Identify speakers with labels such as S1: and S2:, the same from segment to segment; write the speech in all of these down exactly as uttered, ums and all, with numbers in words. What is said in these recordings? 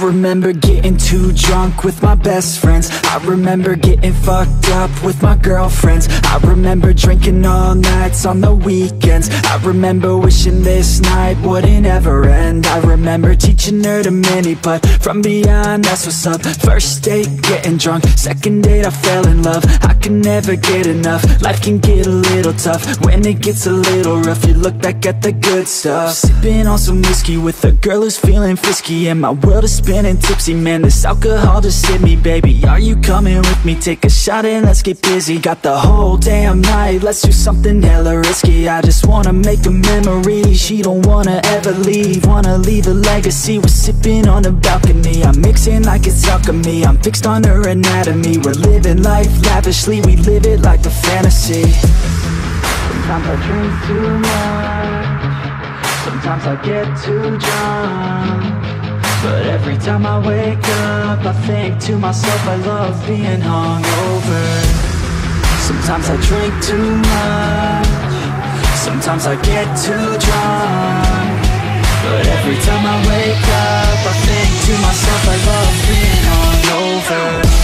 S1: remember getting too drunk with my best friends. I remember getting fucked up with my girlfriends. I remember drinking all nights on the weekends. I remember wishing this night wouldn't ever end. I remember teaching her to mini putt from beyond, that's what's up. First date, getting drunk. Second date, I fell in love. I can never get enough. Life can get a little tough when it gets a little rough. You look back at the good stuff. Sipping on some whiskey with a girl who's feeling frisky, and my world is spinning tipsy. Man, this alcohol just hit me, baby. Are you coming with me? Take a shot and let's get busy. Got the whole damn night, let's do something hella risky. I just wanna make a memory. She don't wanna ever leave, wanna leave a legacy. We're sipping on the balcony. I'm mixing like it's alchemy. I'm fixed on her anatomy. We're living life lavishly. We live it like a fantasy. Sometimes I drink too much. Sometimes I get too drunk. But every time I wake up, I think to myself, I love being hungover. Sometimes I drink too much. Sometimes I get too drunk. But every time I wake up, I think to myself, I love being hungover.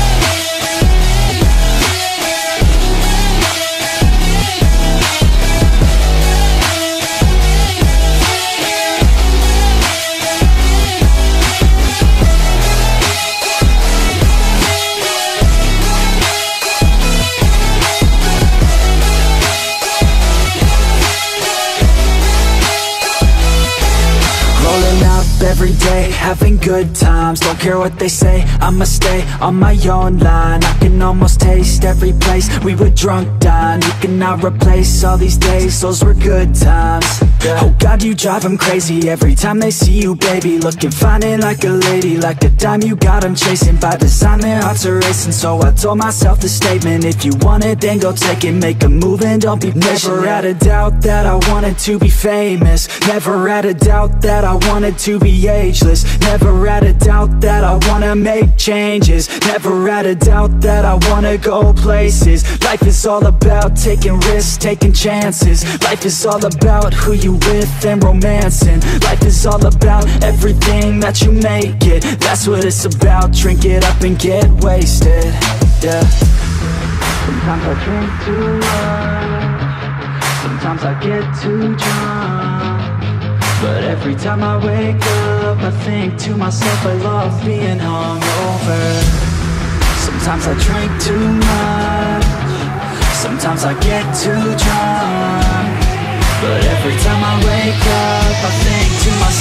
S1: Every day, having good times. Don't care what they say, I'ma stay on my own line. I can almost taste every place we were drunk down. You cannot replace all these days, those were good times. Oh God, you drive them crazy every time they see you, baby. Looking fine and like a lady, like a dime you got them chasing. By design, their hearts are racing, so I told myself the statement: if you want it, then go take it. Make a move and don't be patient. Never had a doubt that I wanted to be famous. Never had a doubt that I wanted to be ageless. Never had a doubt that I wanna make changes. Never had a doubt that I wanna go places. Life is all about taking risks, taking chances. Life is all about who you with and romancing. Life is all about everything that you make it. That's what it's about. Drink it up and get wasted. Yeah. Sometimes I drink too much. Sometimes I get too drunk. But every time I wake up, I think to myself, I love being hungover. Sometimes I drink too much. Sometimes I get too drunk. But every time I wake up, I think to myself,